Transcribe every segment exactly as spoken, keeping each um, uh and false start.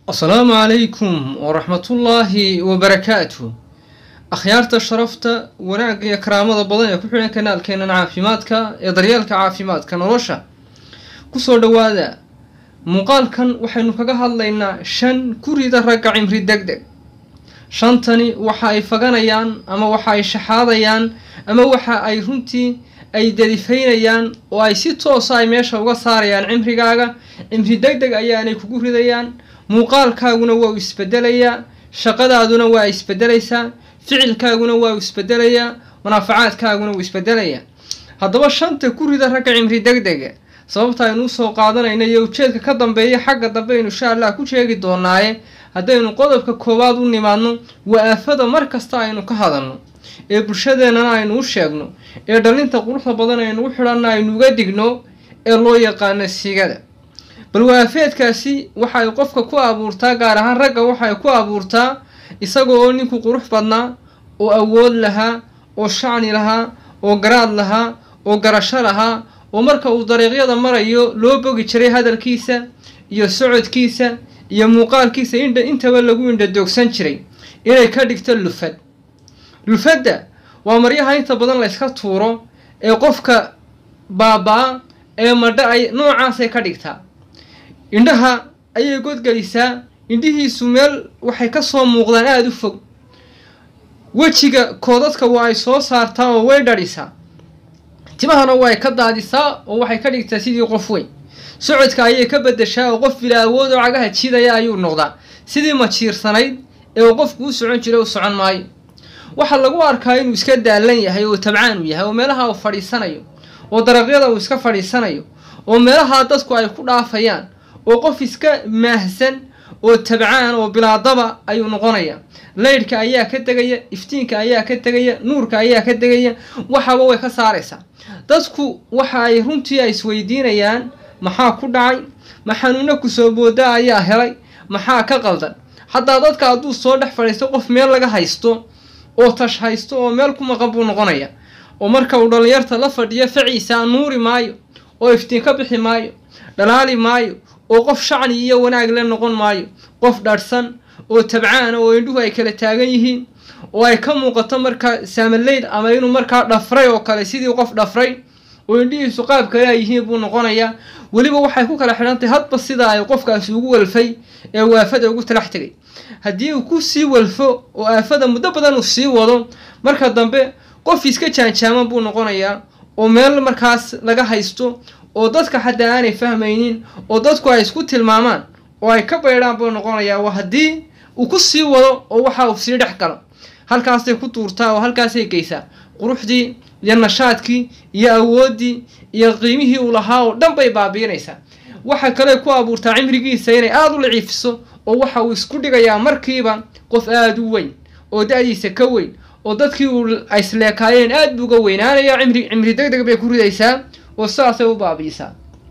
السلام عليكم ورحمة الله وبركاته. أخيارتا شرفتا وناق يا كرامة بدن يكون كنال كينا عافيماتك يدريالك عافيماتك نروشا كسر دوادا مقال كان وحين فقها اللينا شن كوري درق عمري دقدق شنتني وحاي فقانيان أما وحاي شحاضيان أما وحاي رنتي أي دليفينيان وأي سيتو صاي ميشا وصاريان عمري قاقا عمري دقدق أياني كوري ديان muuqaalkaaguna waa u isbedelayaa, shaqadaaduna waa isbedelaysaa, ficilkaaguna waa u isbedelayaa, munaafacaadkaaguna wuu isbedelayaa. haddaba shanta ku rida ragga cimri degdega sababta aynu soo qaadanayna iyo ujeedka ka dambeeya xagga dambe aynu insha Allah ku sheegi doonaaye haddaynu qodobka koowaad u nimaadno waa aafada mar kasta aynu ka hadalno ee bulshadeena aynu u sheegno ee dhalinta quruxda badan aynu u xidhanna aynu uga digno ee loo yaqaan sigada. bal waafeedkaasi waxa ay qofka ku abuurtaa gaar ahaan ragga waxa ay ku abuurtaa isagoo oo ninku qurux badnaa oo awood lahaa oo shacni lahaa oo garaad lahaa oo garasho lahaa oo marka uu dariiqyada marayo loo bogi jiray hadalkiisa iyo socodkiisa iyo muuqaalkiisa inta intaba lagu indha doogsan jiray inay ka dhigto lufad. lufadda waa maryaha inta badan la iska tuuro ee qofka baabaa ee madha ay noocaas ay ka dhigtaa. indhaha ayay godgalisaa, indhihiisu meel waxay ka soo muuqdaan aad u fog, wejiga koodadka waa ay soo saartaa oo way dhadhisaa, timahana waa ay ka daadisaa oo waxay ka dhigtaa sidii qof weyn, socodka ayay ka bedeshaa oo qof bila awood oo cagaha jidaya ayuu noqdaa, sidii majiirsanayd ee qofku u socon jiray u socon maayo. waxaa lagu arkaa inuu iska daalan yahay oo tabcaan u yahay oo meelaha uu fadhiisanayo oo daraqyada uu iska fadhiisanayo oo meelaha dadku ay ku dhaafayaan oo qof iska maahsan oo tabcaan oo bilaadaba ayuu noqonayaa. leydhka ayaa ka tegaya, iftiinka ayaa ka tegaya, nuurka ayaa ka tegaya, waxaba way ka saaraysaa. dadku waxa ay runtii ay isweydiinayaan maxaa ku dhacay, ma xanuuna ku soo booda ayaa helay, maxaa ka qaldan. hataa dadka hadduu soo dhex fadhiisto qof meel laga haysto oo tash haysto oo meel ku maqan buu noqonaya oo marka uu dhalinyarta la fadhiyo faciisa nuuri maayo oo iftiin ka bixi maayo, dhalaali maayo oo qof shacni iyo wanaag la noqon maayo, qof dharsan oo tabcaan oo indhuhu ay kala taagan yihiin oo ay ka muuqato marka saamaleyd ama inuu markaa dhafray oo kale sidii qof dhafray oo indhihiisu qaab kale ay yihiin buu noqonayaa. weliba waxay ku kala xidhantahay hadba sida ay qofkaasi ugu walfay ee waafada ugu talax tegay. haddii uu ku sii walfo oo aafada muddo badan uu sii wado marka dambe qof iska jaanjaaman buu noqonayaa oo meel markaas laga haysto oo dadka xataa aanay fahmaynin oo dadku ay isku tilmaamaan oo ay ka beedhaan buu noqonayaa. waa haddii uu ku sii wado oo waxa uu sii dhex galo halkaasay ku tuurtaa oo halkaasay geysaa quruxdii iyo nashaadkii iyo awooddii iyo qiimihii uu lahaa oo dhan bay baabiinaysaa. waxa kale ku abuurtaa cimrigiisa inay aada u laciifiso oo waxa uu isku dhigayaa markiiba qof aada u weyn oo da-diisa ka weyn oo dadkii uu isleekaayeen aada buu uga weynaanayaa. cimri cimri degdeg bay ku ridaysaa oo saasay u baabiisaa.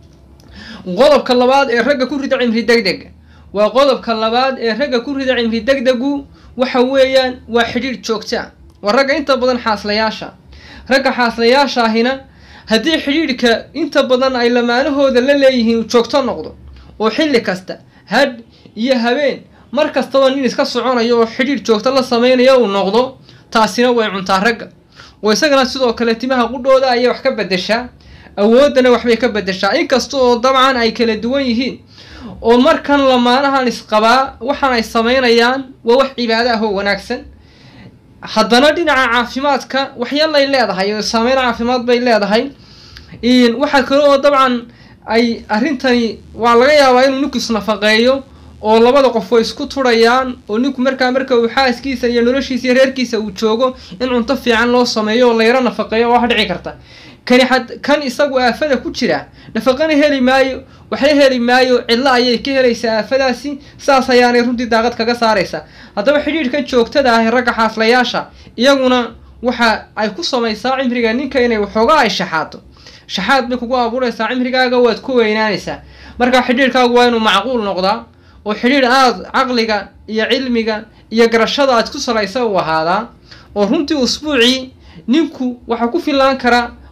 qodobka labaad ee ragga ku rida cimri degdeg waa qodobka labaad ee ragga ku rida cimri degdegu waxa weeyaan waa xidhiidh joogta. waa ragga inta badan xaaslayaasha ragga xaaslayaasha ahina haddii xidhiidhka inta badan ay lamaanahooda la leeyihiin joogto noqdo oo xilli kasta hadh iyo habeen mar kastaba nin iska soconayo oo xidhiidh joogto la samaynayo uu noqdo, taasina way cuntaa ragga. oo isagana sidoo kale timaha qudhooda ayay wax ka bedeshaa, awoodana waxbay ka bedeshaa, inkasta oo dabcan ay kala duwan yihiin oo markan lamaanahan isqabaa waxaan ay samaynayaan waa wax cibaado ah oo wanaagsan. haddana dhinaca caafimaadka waxyeelay leedahay oo saameyn caafimaad bay leedahay. waxa kale oo dabcan ay arrintani waa laga yaabaa inuu ninku isnafaqeeyo oo labada qof way isku turayaan oo ninku markaa marka uu xaaskiisa iyo noloshiisa iyo reerkiisa uu joogo in cunto fiican loo sameeyo oo la yara nafaqeeyo wax dhici karta. kani xad kan isagu aafada ku jira nafaqana heli maayo, waxay heli maayo, cidla ayay ka helaysaa aafadaasi, saas ayaanay runtii daaqad kaga saaraysaa. haddaba xidhiidhkan joogtada ah ee ragga xaaslayaasha iyaguna waxa ay ku samaysaa cimriga ninka inay waxoogaa ay shaxaato. shaxaad bay kugu abuuraysaa, cimrigaaga waad ku weynaanaysaa. marka xidhiidhkaagu waa inuu macquul noqdaa oo xidhiidh aada caqliga iyo cilmiga iyo garashada aad ku salaysa u ahaadaa oo runtii usbuucii ninku waxa ku filaan karaa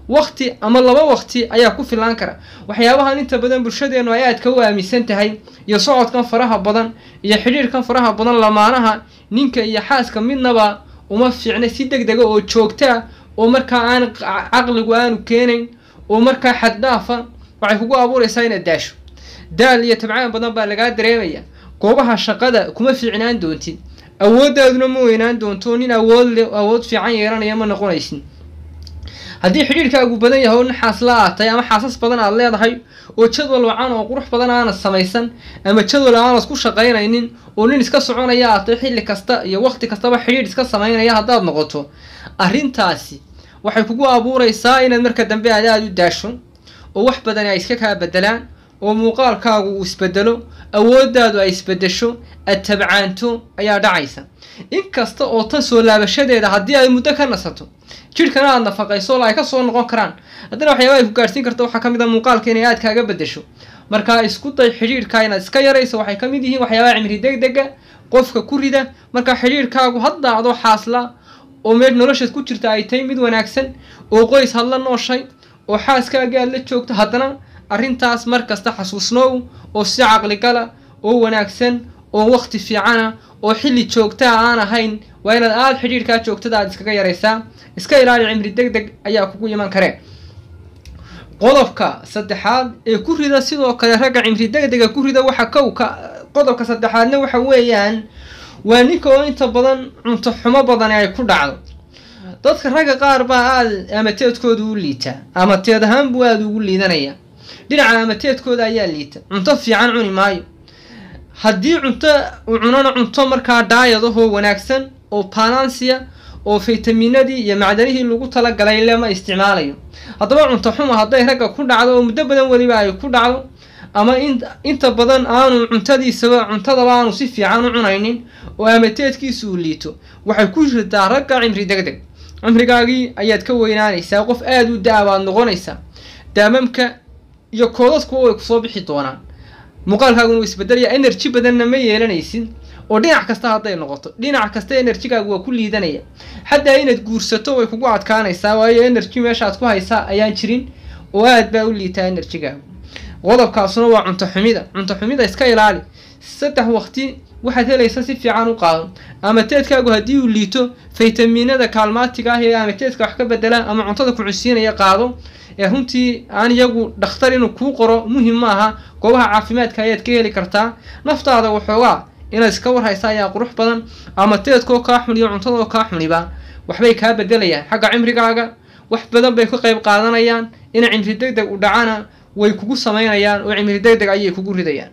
waqti ama laba waqti ayaa ku filaan kara. waxyaabahan inta badan bulshadeenu ay aad ka waaminsan tahay iyo socodkan faraha badan iyo xiriirkan faraha badan lamaanaha ninka iyo xaaska midnaba uma fiicna si degdeg ah oo joogta oo markaa aan caqligu aanu keenayn oo markaa xad dhaafa waxay kugu abuuraysaa inaad daasho. daal iyo tabcaan badan baa lagaa dareemaya. goobaha shaqada kuma fiicnaan doontid, awoodaaduna ma weynaan doonto, nin awood leh awood fiican yeelanaya ma noqonaysin. haddii xiriirkaagu badan yahay oo naxaas la aatay ama xaasas badan aad leedahay oo jadwal wacan oo qurux badan aanad samaysan ama jadwal aanad ku shaqaynaynin oo nin iska soconaya aatay xilli kasta iyo waqti kastaba xiriir iska samaynaya haddaad noqoto, arrintaasi waxay kugu abuuraysaa inaad marka dambe aad aad u daasho oo wax badan ay iska kaa bedelaan oo muuqaalkaagu uu isbedelo, awoodaadu ay isbedesho, aad tabcaanto ayaa dhacaysa. inkasta oo tan soo laabashadeeda haddii ay muddo ka nasato jidhkana aad nafaqayso ay ka soo noqon karaan, haddana waxyaaba ay ku gaarsiin karta waxaa ka mid a muuqaalka inay aad kaaga bedesho. markaa isku day xidhiirka inaad iska yarayso. waxay ka mid yihiin waxyaabaha cimri degdega qofka ku rida. markaa xidhiirkaagu hadda adoo xaasla oo meel noloshaad ku jirta ay tahay mid wanaagsan oo qoys hadla nooshay oo xaaskaaga aad la joogto, haddana arrintaas mar kasta xasuusnoow oo si caqli gala oo wanaagsan oo waqti fiicana oo xilli joogta aan ahayn. waa inaad aad xidhiirkaa joogtada aad iskaga yaraysaa. iska ilaali cimri degdeg ayaa kugu iman kareen. qodobka saddexaad ee ku rida sidoo kale ragga cimri degdega ku rida waxa kowka qodobka saddexaadna waxa weeyaan waa ninka oo inta badan cunto xumo badan ay ku dhacdo. dadka ragga qaar baa aad amateedkooda u liita ama teed ahaan buu aad ugu liidanaya. dhinaca amateedkooda ayaa liita, cunto fiican cuni maayo. haddii cunto uu cunana cunto markaa daayadahoo wanaagsan oo balansiya oo faytaminadii iyo macdanihii lagu talagalay lama isticmaalayo. haddaba cunto xuma hadday ragga ku dhacdo oo muddo badan weliba ay ku dhacdo ama inta badan aanu cuntadiisaba cuntadaba aanu si fiican u cunaynin oo amateedkiisu uu liito, waxay ku ridaa ragga cimri degdeg. cimrigaagii ayaad ka weynaanaysaa, qof aad u da' baad noqonaysaa. daamamka iyo koodadku way kusoo bixi doonaan, muuqaalkaaguna wuu isbedelaya, energy badanna ma yeelanaysin oo dhinac kasta hadday noqoto dhinac kasta enerjigaagu waa ku liidanaya. xataa inaad guursato way kugu adkaanaysaa, waayo energy meeshaad ku haysaa ayaan jirin oo aad baa u liitaa enerjigaagu. qodobkaasuna waa cunto xumida. cunto xumida iska ilaali. saddex waqti waxaad helaysa si fiican u qaado. amateedkaagu haddii uu liito, faytaminada kaalmaatiga ah ee amateedka wax ka bedela ama cuntada ku cunsiinaya qaado. ee runtii aan iyagu dhakhtar inuu kuu qoro muhiim ma aha, goobaha caafimaadka ayaad ka heli kartaa. naftaada waxoogaa inaad iska warhaysa ayaa qurux badan. amateedkoo kaa xun iyo cuntadoo kaa xuniba waxbay kaa bedelayaan xagga cimrigaaga. wax badan bay ka qayb qaadanayaan in cimri degdeg u dhacana way kugu samaynayaan oo cimri degdeg ayay kugu ridayaan.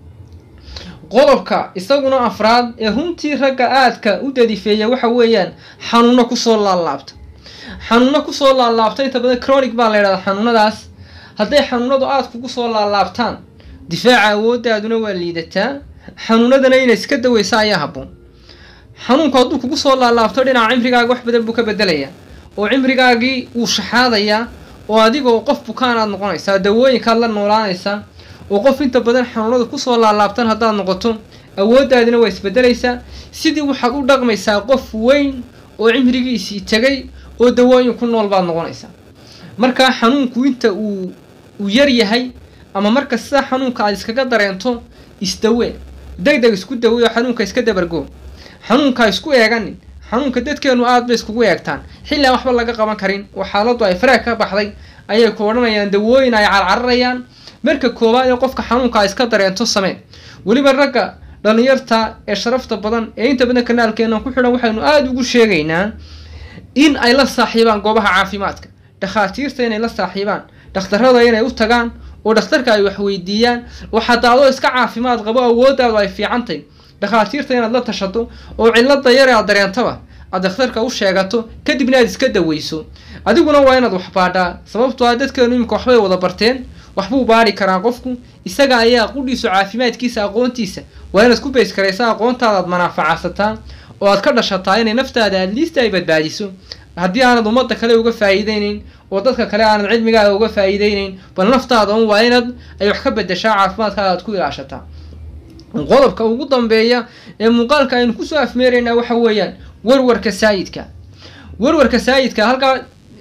qodobka isaguna afraad ee runtii ragga aadka u dadifeeya waxa weeyaan xanuuno kusoo laalaabta. xanuuno kusoo laalaabta inta badan chronic baa la yidhahdaa xanuunadaas. hadday xanuunadu aad kugu soo laalaabtaan, difaaca awoodaaduna waa liidataa. xanuunadana inay iska daweysa ayaa habboon. xanuunku hadduu kugu soo laalaabto dhinaca cimrigaaga wax badan buu ka bedelayaa oo cimrigaagii wuu shaxaadayaa oo adigoo qof bukaan aad noqonaysaa, dawooyinkaad la noolaanaysaa. oo qof inta badan xanuunada kusoo laalaabtan haddaad noqoto, awoodaadina waa isbedelaysaa. sidii waxaad u dhaqmaysaa qof weyn oo cimrigiisii tegay oo dawooyin ku nool baad noqonaysaa. markaa xanuunku inta uu uu yar yahay ama marka sida xanuunka aad iskaga dareento, isdawe degdeg isku dawe oo xanuunka iska dabargo. xanuunka isku eeganin. xanuunka dadkeenu aad bay iskugu eegtaan xilli aan waxba laga qaban karin oo xaaladdu ay faraag ka baxday ayay ku odhanayaan dawooyin ay carcararayaan. marka koowaad ee qofka xanuunka iska dareento samee. weliba ragga dhalinyarta ee sharafta badan ee inta badan kanaalkeena ku xidhan waxaynu aad ugu sheegaynaa in ay la saaxiibaan goobaha caafimaadka. dhakhaatiirta inay la saaxiibaan, dhakhtarrada inay u tagaan oo dhakhtarka ay wax weydiiyaan oo xataa adoo iska caafimaad qabo awoodaadu ay fiicantahay dhakhaatiirta inaad la tashato oo cilada yar aad dareentaba aad dhakhtarka u sheegato, kadibna aad iska daweyso. adiguna waa inaad wax baadhaa, sababtoo ah dadkeenu imika waxbay wada barteen, waxbuu baari karaa qofku. isaga ayaa qudhiisu caafimaadkiisa aqoontiisa waa inaad ku bays karaysaa, aqoontaada aad manaafacasataa oo aad ka dhashataa inay naftaada at least ay badbaadiso. haddii aanad ummadda kale uga faa'iideynayn oo dadka kale aanad cilmigaaga uga faa'iideynayn, bal naftaada un waa inaad ay wax ka bedeshaa, caafimaadkaaga aad ku ilaashataa. qodobka ugu dambeeya ee muuqaalka aynu kusoo afmeeraynaa waxa weeyaan warwarka saayidka. warwarka saayidka halkaa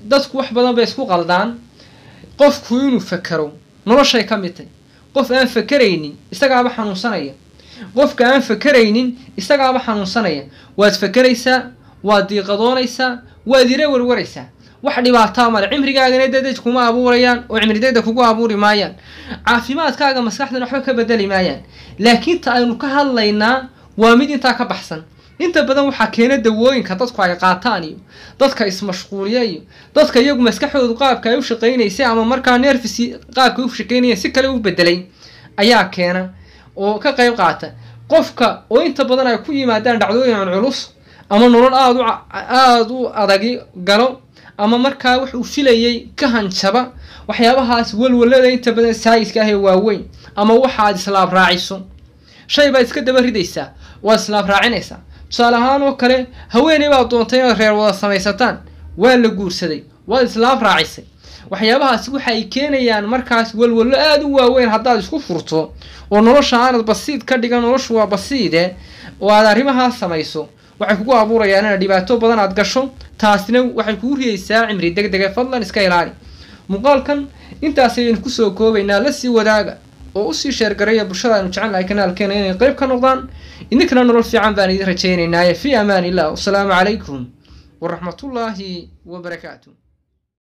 dadku wax badan bay isku qaldaan qofku inuu fakaro noloshay ka mid tahay qof aan fakaraynin isagaaba xanuunsanaya qofka aan fakaraynin isagaaba xanuunsanaya waad fakaraysaa waad diiqadoonaysaa waad ira warwaraysaa wax dhibaato ma leh cimrigaagana dad kuma abuurayaan oo cimrideeda kugu abuuri maayaan caafimaadkaaga maskaxdana waxba ka bedeli maayaan laakiin ta aynu ka hadlaynaa waa mid intaa ka baxsan inta badan waxa keena dawooyinka dadku ay qaataan iyo dadka ismashquuliya iyo dadka iyagu maskaxdoodu qaabka ay u shaqeynaysa ama markaa nervisi qaabka u shaqeynaysa si kale u bedelay ayaa keena oo ka qayb qaata qofka oo inta badan ay ku yimaadaan dhacdooyin culus ama nolol aad u aad u adag galo ama markaa wax uu filayay ka hanjaba waxyaabahaas walwalada inta badan saayiska ah ee waaweyn ama waxa aad islaab raaciso shay baad iska daba ridaysaa waa islaab raacinaysaa tusaale ahaan oo kale haweeney baa doontay inaad reer wada samaysataan waa la guursaday waa islaab raacisay waxyaabahaas waxa ay keenayaan markaas walwalo aad u waaweyn haddaad isku furto oo nolosha aanad basiid ka dhigan noloshu waa basiide oo aad arrimahaas samayso waxay kugu abuurayaan inaad dhibaato badan aad gasho taasina waxay kugu riyaysaa cimri degdeg ah fadlan iska ilaali muuqaalkan intaas ayaynu kusoo koobaynaa la sii wadaaga oo u sii sheer gareeya bulshada aynu jecel nahay kanaalkeena inay qayb ka noqdaan idinkana nolol fiican baan idin rajaynaynaa fi amaan illah wassalaamu calaykum waraxmatullaahi wabarakaatuh